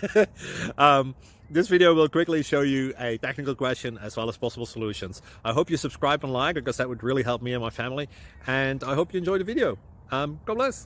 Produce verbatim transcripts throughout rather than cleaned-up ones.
um, this video will quickly show you a technical question as well as possible solutions. I hope you subscribe and like, because that would really help me and my family. And I hope you enjoy the video. Um, God bless.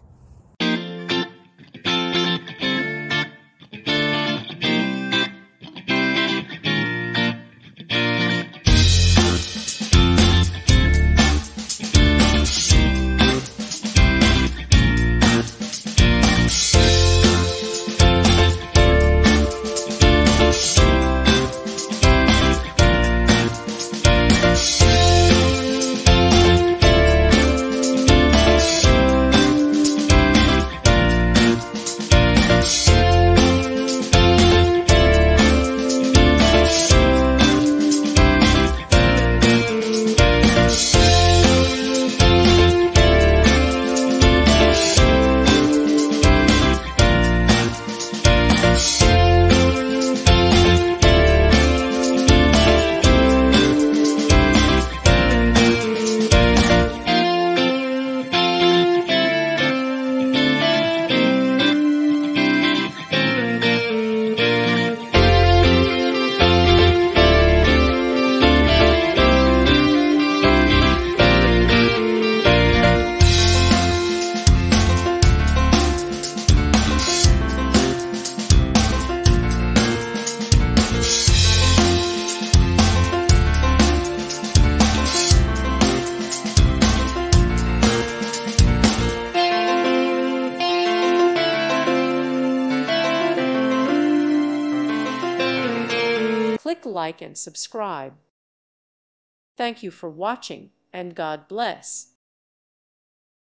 Click like and subscribe. Thank you for watching, and God bless.